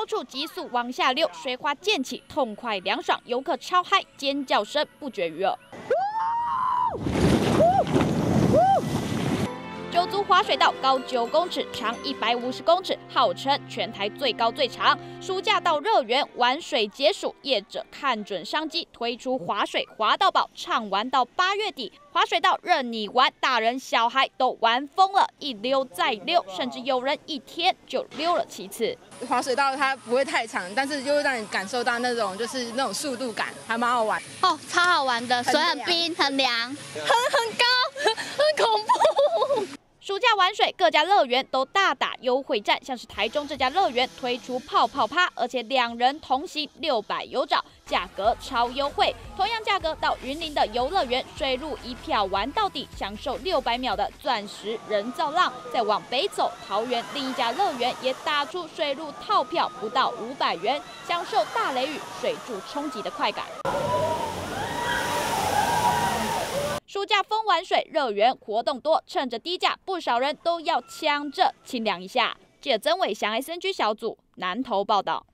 高处急速往下溜，水花溅起，痛快凉爽，游客超嗨，尖叫声不绝于耳。九族滑水道高9公尺，长150公尺，号称全台最高最长。暑假到乐园玩水解暑，业者看准商机，推出滑水滑到饱，畅玩到8月底。滑水道任你玩，大人小孩都玩疯了，一溜再溜，甚至有人1天就溜了7次。 滑水道它不会太长，但是就会让你感受到那种那种速度感，还蛮好玩哦，超好玩的，水很冰很凉，很高，很恐怖。 暑假玩水，各家乐园都大打优惠战，像是台中这家乐园推出泡泡趴，而且2人同行600有找，价格超优惠。同样价格到云林的游乐园，水陆一票玩到底，享受600秒的钻石人造浪。再往北走，桃园另一家乐园也打出水陆套票不到500元，享受大雷雨水柱冲击的快感。暑假疯玩水，乐园活动多，趁着低价，不少人都要抢着清凉一下。记者曾伟翔 SNG 小组南投报道。